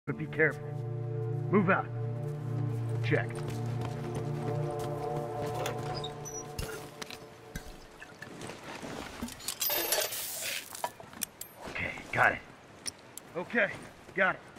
but be careful. Move out. Check. Okay, got it. Okay, got it.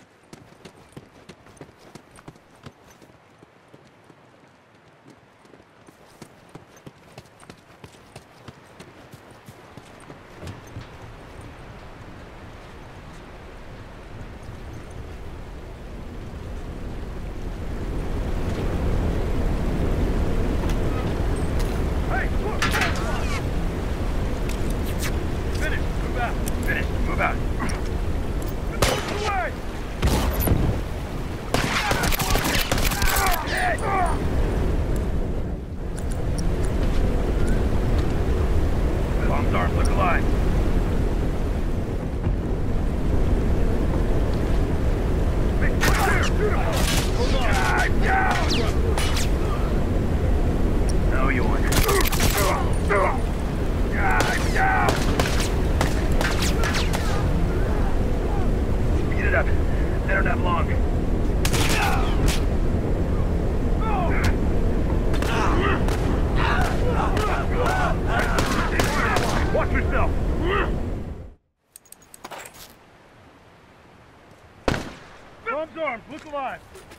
Look alive!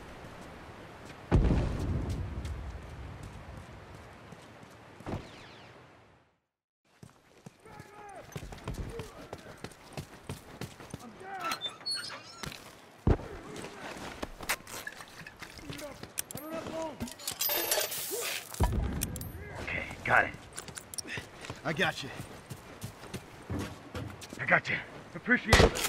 Okay, got it. I got you. I got you. Appreciate it.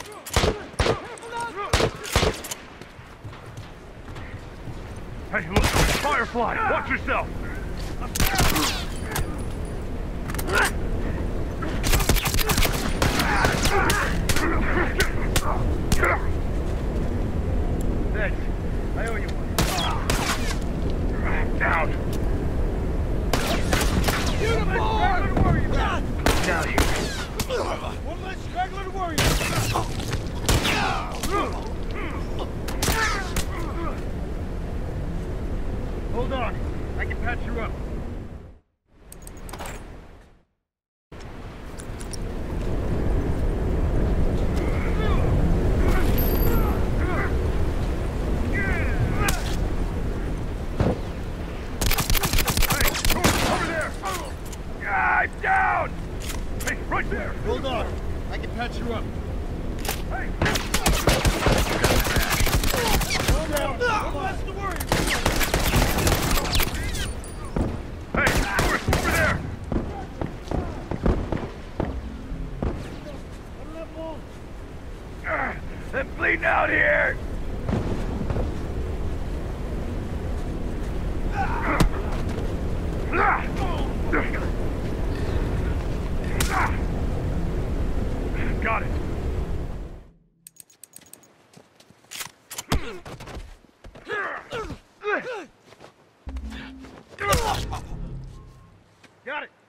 Hey, look! Firefly! Watch yourself! Thanks. I owe you one. Down! Uniform! Down here. One less straggler to worry Hold on. I can patch you up. Hold on. I can patch you up. Hey! Hold down. One less to worry Hey! Over there! I'm bleeding out here! Got it. Got it.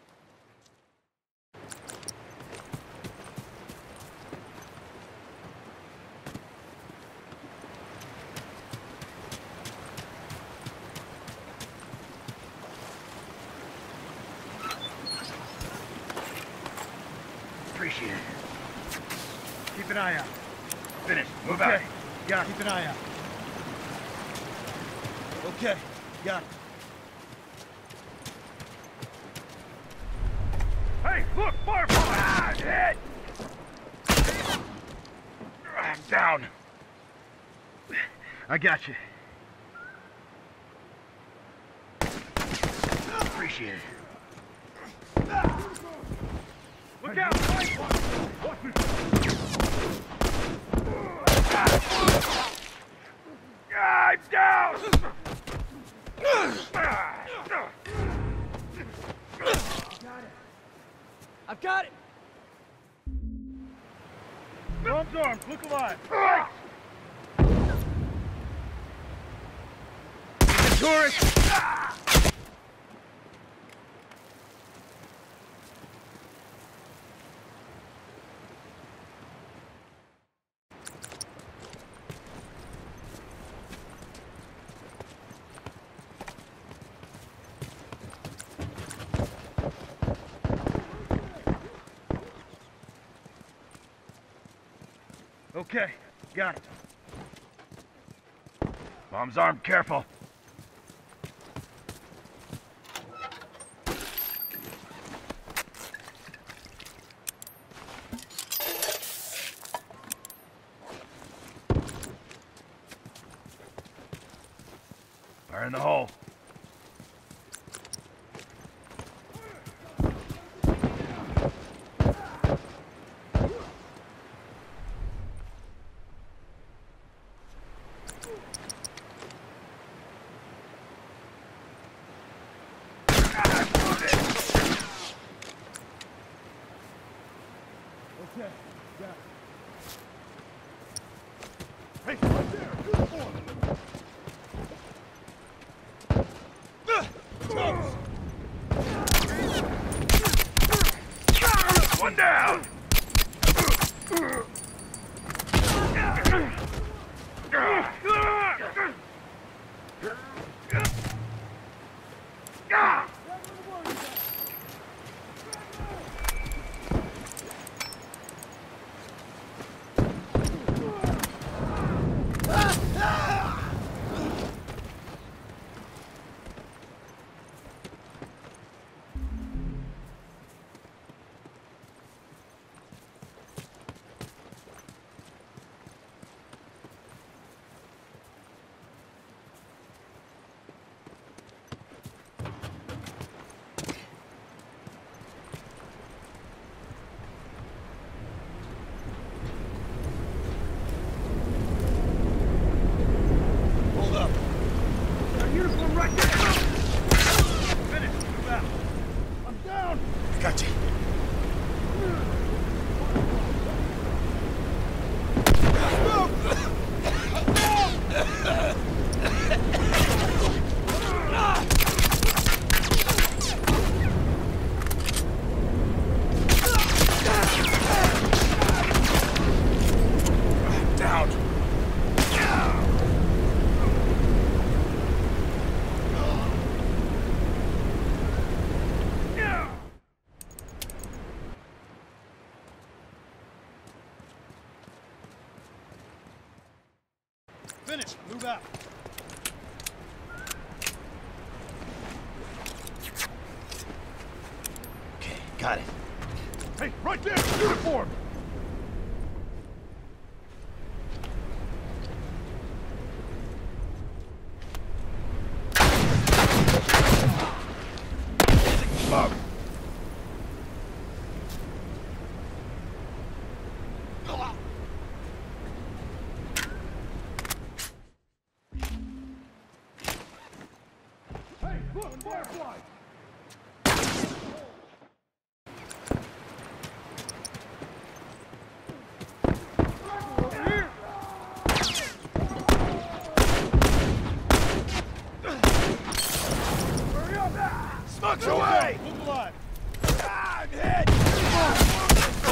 Appreciate it. Keep an eye out. Finished. Move out. Got it. Keep an eye out. Okay. Got it. Hey, look! Firefly! Ah, hit! I'm down. I got you. Appreciate it. Look out! Watch me! I'm down! I've got it! Arms armed, look alive! Tourist! Okay, got it. Bomb's armed, careful. Fire in the hole. Okay, got it. Hey, right there! Uniform! One down! Gotcha. Down! Finish. Move out. Okay, got it. Hey, right there! Uniform! Up. Hey, look! Firefly! Smoke's away! Move alive! Ah, I'm hit!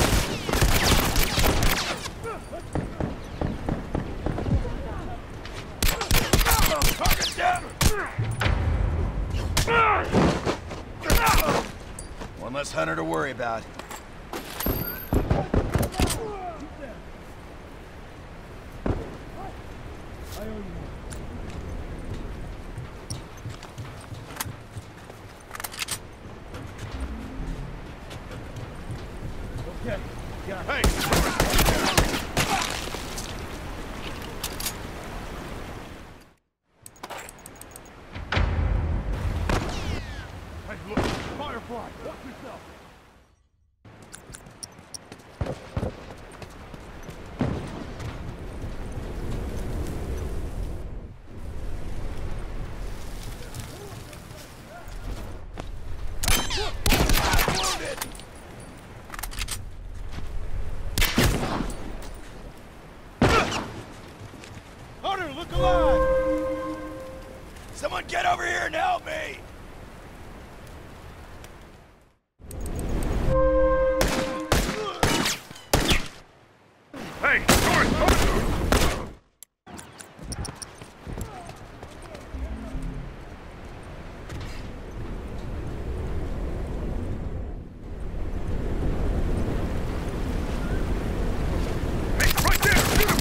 Target down! One less hunter to worry about. I owe you one. Okay, got it. Hey! Hey, look! Firefly! Watch yourself! Hunter, look alive! Someone get over here and help me! Hey, North! Hey, right there! Shoot him!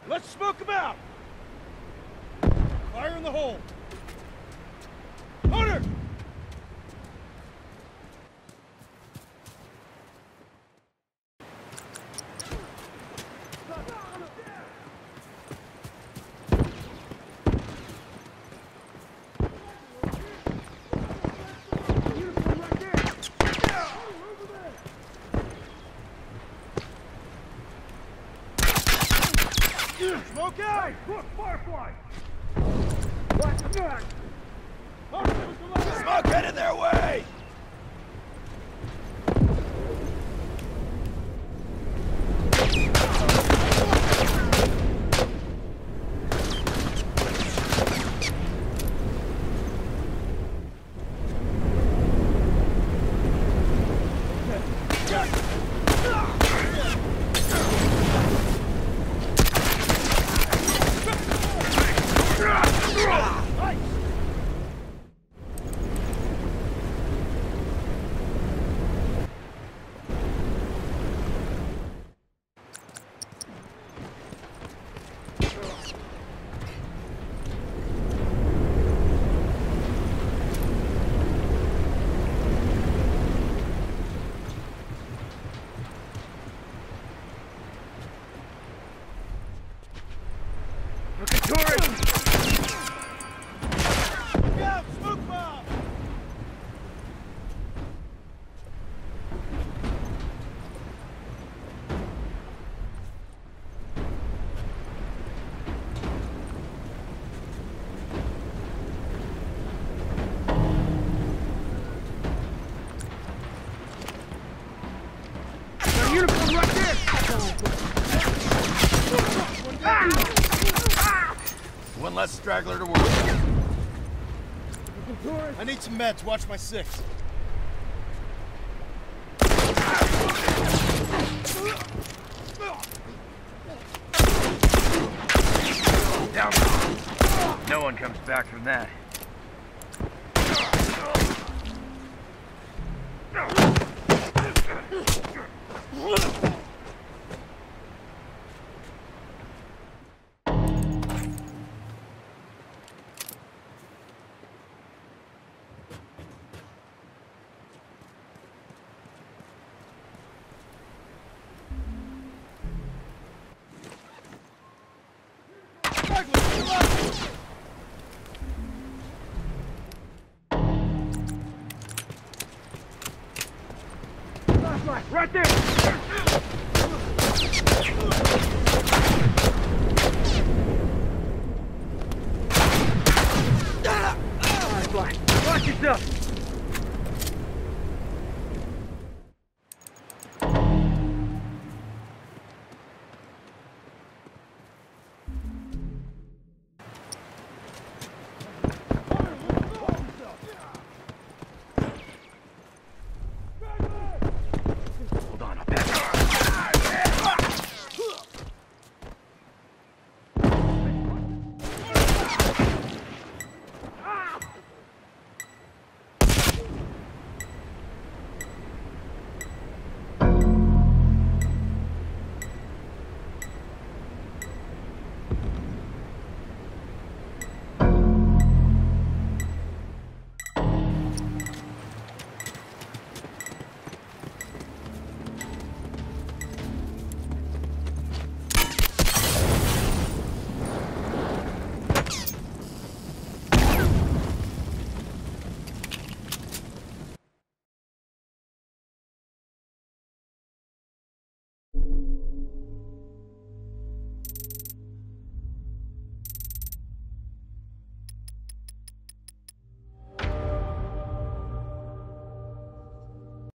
Let's smoke them out! Fire in the hole! Hunter! Smoke out! Look, Firefly! Smoke headed their way! Look at turret! Look out! Smoke bomb! Got a uniform right there! One less straggler to work with. I need some meds. Watch my six. Down. No one comes back from that. Right there! Watch yourself!